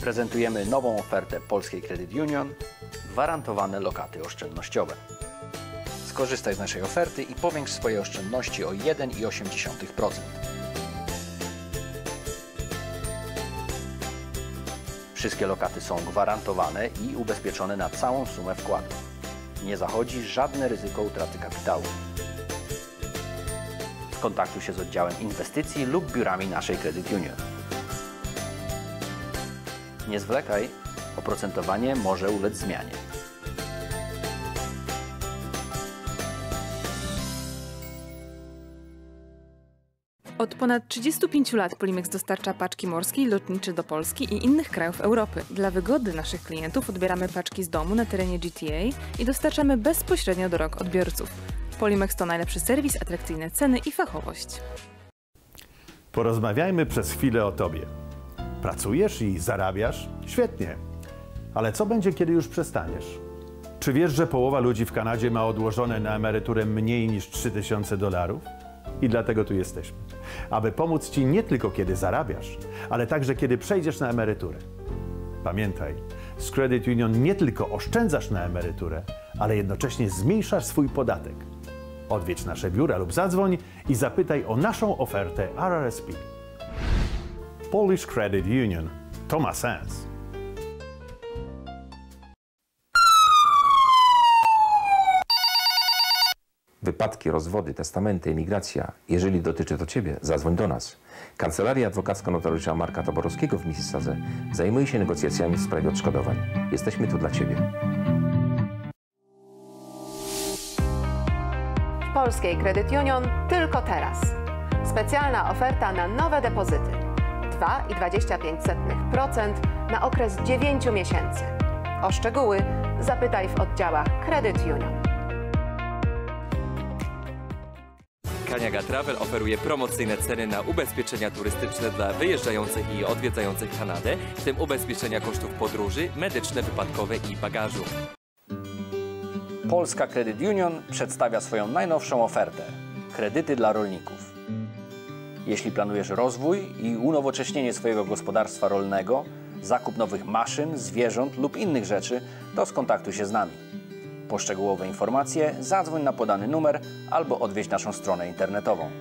Prezentujemy nową ofertę Polskiej Credit Union – gwarantowane lokaty oszczędnościowe. Skorzystaj z naszej oferty i powiększ swoje oszczędności o 1,8%. Wszystkie lokaty są gwarantowane i ubezpieczone na całą sumę wkładu. Nie zachodzi żadne ryzyko utraty kapitału. Skontaktuj się z oddziałem inwestycji lub biurami naszej Credit Union. Nie zwlekaj, oprocentowanie może ulec zmianie. Od ponad 35 lat Polimex dostarcza paczki morskie i lotnicze do Polski i innych krajów Europy. Dla wygody naszych klientów odbieramy paczki z domu na terenie GTA i dostarczamy bezpośrednio do rąk odbiorców. Polimex to najlepszy serwis, atrakcyjne ceny i fachowość. Porozmawiajmy przez chwilę o Tobie. Pracujesz i zarabiasz? Świetnie. Ale co będzie, kiedy już przestaniesz? Czy wiesz, że połowa ludzi w Kanadzie ma odłożone na emeryturę mniej niż $3000? I dlatego tu jesteśmy. Aby pomóc Ci nie tylko kiedy zarabiasz, ale także kiedy przejdziesz na emeryturę. Pamiętaj, z Credit Union nie tylko oszczędzasz na emeryturę, ale jednocześnie zmniejszasz swój podatek. Odwiedź nasze biura lub zadzwoń i zapytaj o naszą ofertę RRSP. Polish Credit Union. To ma sens. Wypadki, rozwody, testamenty, emigracja. Jeżeli dotyczy to Ciebie, zadzwoń do nas. Kancelaria Adwokacko-Notariusza Marka Toborowskiego w Mississadze zajmuje się negocjacjami w sprawie odszkodowań. Jesteśmy tu dla Ciebie. W Polskiej Credit Union tylko teraz. Specjalna oferta na nowe depozyty. 2,25% na okres 9 miesięcy. O szczegóły zapytaj w oddziałach Credit Union. Kaniaga Travel oferuje promocyjne ceny na ubezpieczenia turystyczne dla wyjeżdżających i odwiedzających Kanadę, w tym ubezpieczenia kosztów podróży, medyczne, wypadkowe i bagażu. Polska Credit Union przedstawia swoją najnowszą ofertę – kredyty dla rolników. Jeśli planujesz rozwój i unowocześnienie swojego gospodarstwa rolnego, zakup nowych maszyn, zwierząt lub innych rzeczy, to skontaktuj się z nami. Po szczegółowe informacje zadzwoń na podany numer albo odwiedź naszą stronę internetową.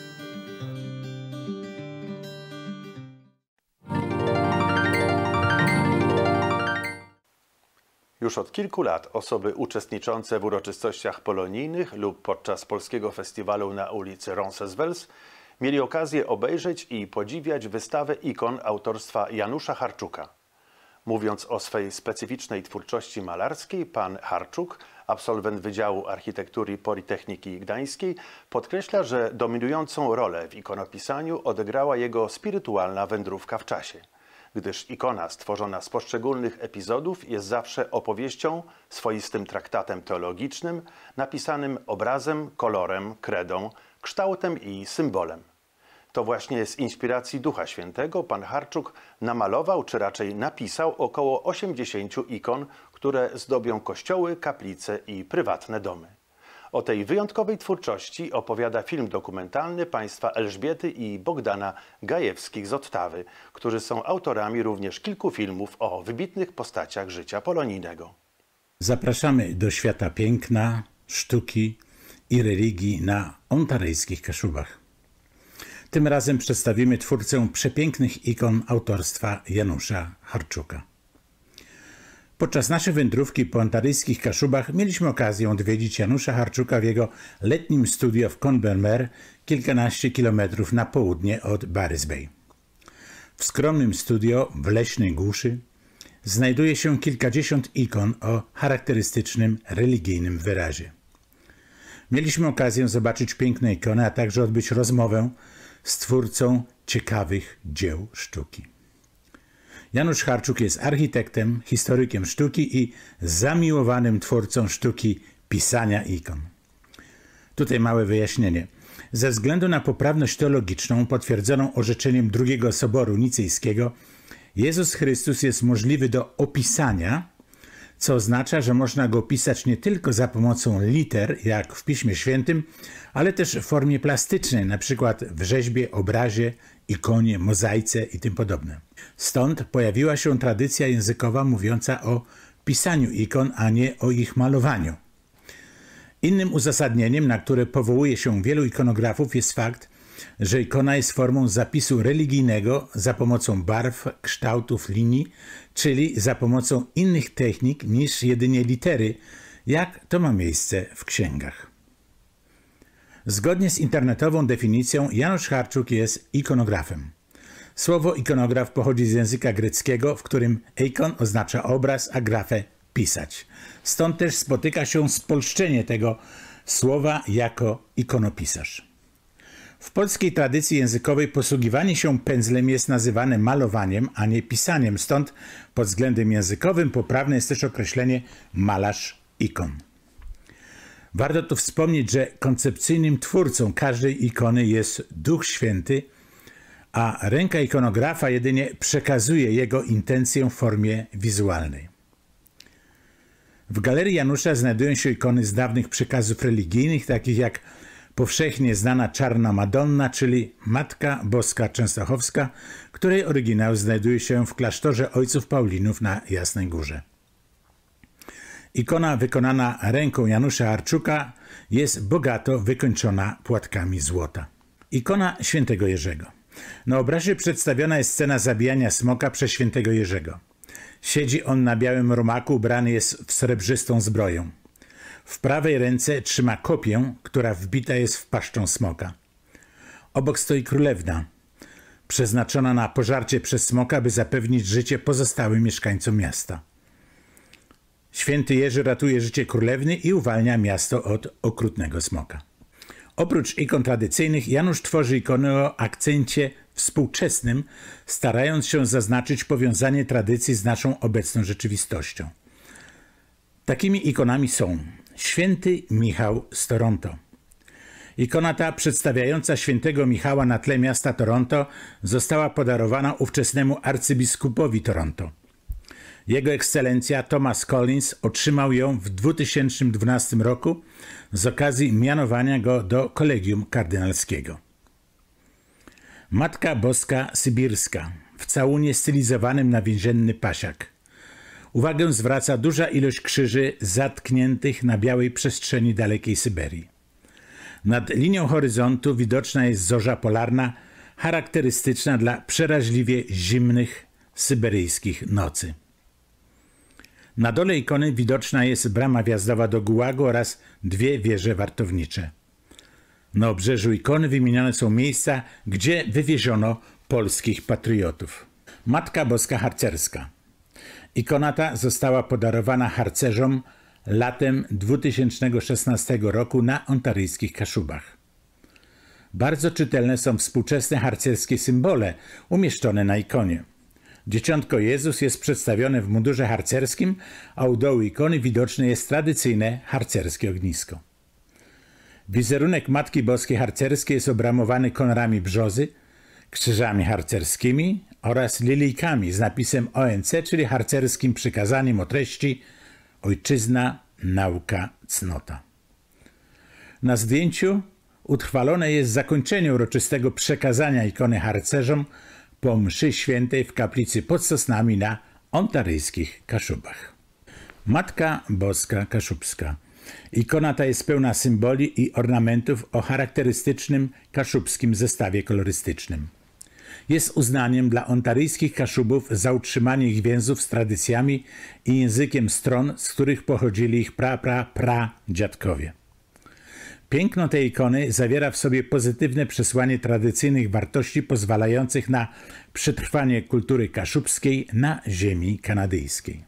Już od kilku lat osoby uczestniczące w uroczystościach polonijnych lub podczas polskiego festiwalu na ulicy Roncesvalles mieli okazję obejrzeć i podziwiać wystawę ikon autorstwa Janusza Harczuka. Mówiąc o swej specyficznej twórczości malarskiej, pan Harczuk, absolwent Wydziału Architektury Politechniki Gdańskiej, podkreśla, że dominującą rolę w ikonopisaniu odegrała jego spirytualna wędrówka w czasie, gdyż ikona stworzona z poszczególnych epizodów jest zawsze opowieścią, swoistym traktatem teologicznym, napisanym obrazem, kolorem, kredą, kształtem i symbolem. To właśnie z inspiracji Ducha Świętego pan Harczuk namalował, czy raczej napisał około 80 ikon, które zdobią kościoły, kaplice i prywatne domy. O tej wyjątkowej twórczości opowiada film dokumentalny państwa Elżbiety i Bogdana Gajewskich z Ottawy, którzy są autorami również kilku filmów o wybitnych postaciach życia polonijnego. Zapraszamy do świata piękna, sztuki i religii na ontaryjskich Kaszubach. Tym razem przedstawimy twórcę przepięknych ikon autorstwa Janusza Harczuka. Podczas naszej wędrówki po ontaryjskich Kaszubach mieliśmy okazję odwiedzić Janusza Harczuka w jego letnim studio w Combermere, kilkanaście kilometrów na południe od Barry's Bay. W skromnym studio w leśnej głuszy znajduje się kilkadziesiąt ikon o charakterystycznym religijnym wyrazie. Mieliśmy okazję zobaczyć piękne ikony, a także odbyć rozmowę z twórcą ciekawych dzieł sztuki. Janusz Harczuk jest architektem, historykiem sztuki i zamiłowanym twórcą sztuki pisania ikon. Tutaj małe wyjaśnienie. Ze względu na poprawność teologiczną potwierdzoną orzeczeniem II Soboru Nicejskiego, Jezus Chrystus jest możliwy do opisania, co oznacza, że można go opisać nie tylko za pomocą liter, jak w Piśmie Świętym, ale też w formie plastycznej, na przykład w rzeźbie, obrazie ikonie, mozaice i tym podobne. Stąd pojawiła się tradycja językowa mówiąca o pisaniu ikon, a nie o ich malowaniu. Innym uzasadnieniem, na które powołuje się wielu ikonografów, jest fakt, że ikona jest formą zapisu religijnego za pomocą barw, kształtów, linii, czyli za pomocą innych technik niż jedynie litery, jak to ma miejsce w księgach. Zgodnie z internetową definicją Janusz Harczuk jest ikonografem. Słowo ikonograf pochodzi z języka greckiego, w którym eikon oznacza obraz, a grafę pisać. Stąd też spotyka się spolszczenie tego słowa jako ikonopisarz. W polskiej tradycji językowej posługiwanie się pędzlem jest nazywane malowaniem, a nie pisaniem. Stąd pod względem językowym poprawne jest też określenie malarz ikon. Warto tu wspomnieć, że koncepcyjnym twórcą każdej ikony jest Duch Święty, a ręka ikonografa jedynie przekazuje jego intencję w formie wizualnej. W Galerii Janusza znajdują się ikony z dawnych przekazów religijnych, takich jak powszechnie znana Czarna Madonna, czyli Matka Boska Częstochowska, której oryginał znajduje się w klasztorze ojców Paulinów na Jasnej Górze. Ikona wykonana ręką Janusza Harczuka jest bogato wykończona płatkami złota. Ikona świętego Jerzego. Na obrazie przedstawiona jest scena zabijania smoka przez świętego Jerzego. Siedzi on na białym rumaku, ubrany jest w srebrzystą zbroję. W prawej ręce trzyma kopię, która wbita jest w paszczę smoka. Obok stoi królewna, przeznaczona na pożarcie przez smoka, by zapewnić życie pozostałym mieszkańcom miasta. Święty Jerzy ratuje życie królewny i uwalnia miasto od okrutnego smoka. Oprócz ikon tradycyjnych, Janusz tworzy ikony o akcencie współczesnym, starając się zaznaczyć powiązanie tradycji z naszą obecną rzeczywistością. Takimi ikonami są Święty Michał z Toronto. Ikona ta, przedstawiająca świętego Michała na tle miasta Toronto, została podarowana ówczesnemu arcybiskupowi Toronto. Jego ekscelencja Thomas Collins otrzymał ją w 2012 roku z okazji mianowania go do kolegium kardynalskiego. Matka Boska Sybirska w całunie stylizowanym na więzienny pasiak. Uwagę zwraca duża ilość krzyży zatkniętych na białej przestrzeni dalekiej Syberii. Nad linią horyzontu widoczna jest zorza polarna, charakterystyczna dla przeraźliwie zimnych syberyjskich nocy. Na dole ikony widoczna jest brama wjazdowa do Gułagu oraz dwie wieże wartownicze. Na obrzeżu ikony wymienione są miejsca, gdzie wywieziono polskich patriotów. Matka Boska Harcerska. Ikona ta została podarowana harcerzom latem 2016 roku na ontaryjskich Kaszubach. Bardzo czytelne są współczesne harcerskie symbole umieszczone na ikonie. Dzieciątko Jezus jest przedstawione w mundurze harcerskim, a u dołu ikony widoczne jest tradycyjne harcerskie ognisko. Wizerunek Matki Boskiej Harcerskiej jest obramowany kolorami brzozy, krzyżami harcerskimi oraz lilijkami z napisem ONC, czyli harcerskim przykazaniem o treści Ojczyzna, nauka, cnota. Na zdjęciu utrwalone jest zakończenie uroczystego przekazania ikony harcerzom po mszy świętej w kaplicy pod Sosnami na ontaryjskich Kaszubach. Matka Boska Kaszubska. Ikona ta jest pełna symboli i ornamentów o charakterystycznym kaszubskim zestawie kolorystycznym. Jest uznaniem dla ontaryjskich Kaszubów za utrzymanie ich więzów z tradycjami i językiem stron, z których pochodzili ich pradziadkowie. Piękno tej ikony zawiera w sobie pozytywne przesłanie tradycyjnych wartości pozwalających na przetrwanie kultury kaszubskiej na ziemi kanadyjskiej.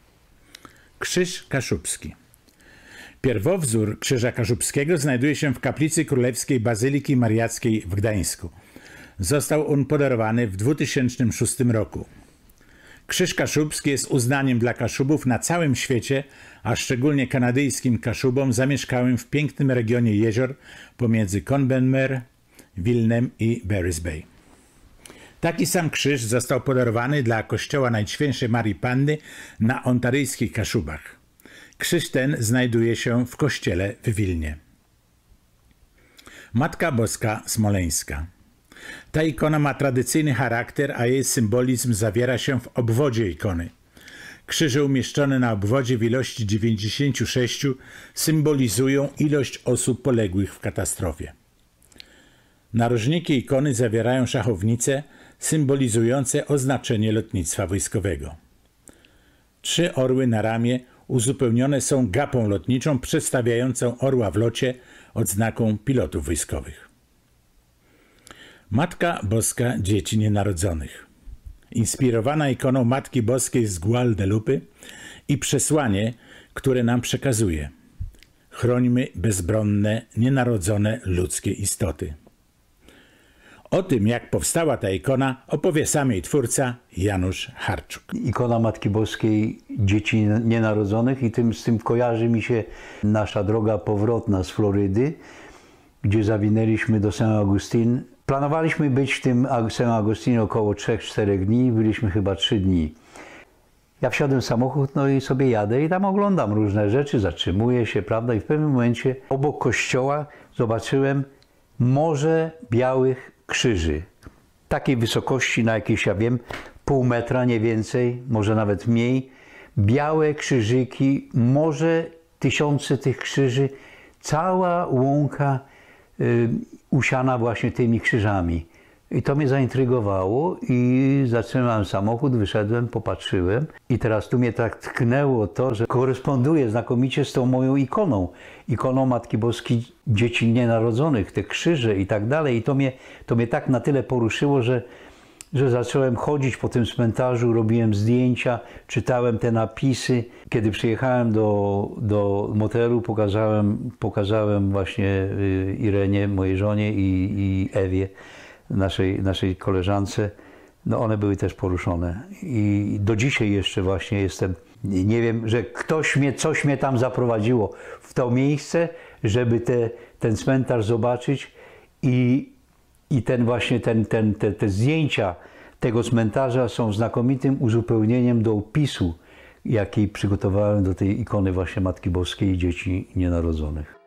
Krzyż Kaszubski. Pierwowzór Krzyża Kaszubskiego znajduje się w kaplicy Królewskiej Bazyliki Mariackiej w Gdańsku. Został on podarowany w 2006 roku. Krzyż Kaszubski jest uznaniem dla Kaszubów na całym świecie, a szczególnie kanadyjskim Kaszubom zamieszkałym w pięknym regionie jezior pomiędzy Conbenmer, Wilnem i Barry's Bay. Taki sam krzyż został podarowany dla kościoła Najświętszej Marii Panny na ontaryjskich Kaszubach. Krzyż ten znajduje się w kościele w Wilnie. Matka Boska Smoleńska. Ta ikona ma tradycyjny charakter, a jej symbolizm zawiera się w obwodzie ikony. Krzyże umieszczone na obwodzie w ilości 96 symbolizują ilość osób poległych w katastrofie. Narożniki ikony zawierają szachownice symbolizujące oznaczenie lotnictwa wojskowego. 3 orły na ramię uzupełnione są gapą lotniczą przedstawiającą orła w locie odznaką pilotów wojskowych. Matka Boska Dzieci Nienarodzonych. Inspirowana ikoną Matki Boskiej z Guadalupe i przesłanie, które nam przekazuje: chrońmy bezbronne, nienarodzone ludzkie istoty. O tym, jak powstała ta ikona, opowie sam jej twórca Janusz Harczuk. Ikona Matki Boskiej Dzieci Nienarodzonych i z tym kojarzy mi się nasza droga powrotna z Florydy, gdzie zawinęliśmy do Saint Augustine. Planowaliśmy być w tym Saint Augustine około 3-4 dni, byliśmy chyba 3 dni. Ja wsiadłem w samochód, no i sobie jadę i tam oglądam różne rzeczy, zatrzymuję się, prawda, i w pewnym momencie obok kościoła zobaczyłem morze białych krzyży. Takiej wysokości, na jakieś, ja wiem, pół metra, nie więcej, może nawet mniej. Białe krzyżyki, może tysiące tych krzyży, cała łąka usiana właśnie tymi krzyżami. I to mnie zaintrygowało i zatrzymałem samochód, wyszedłem, popatrzyłem i teraz tu mnie tak tknęło to, że koresponduje znakomicie z tą moją ikoną Matki Boskiej Dzieci Nienarodzonych, te krzyże i tak dalej. I to mnie tak na tyle poruszyło, że zacząłem chodzić po tym cmentarzu, robiłem zdjęcia, czytałem te napisy. Kiedy przyjechałem do motelu, pokazałem właśnie Irenie, mojej żonie i Ewie, naszej koleżance. No one były też poruszone. I do dzisiaj jeszcze właśnie jestem, nie wiem, że coś mnie tam zaprowadziło w to miejsce, żeby ten cmentarz zobaczyć i te zdjęcia tego cmentarza są znakomitym uzupełnieniem do opisu, jaki przygotowałem do tej ikony właśnie Matki Boskiej i Dzieci Nienarodzonych.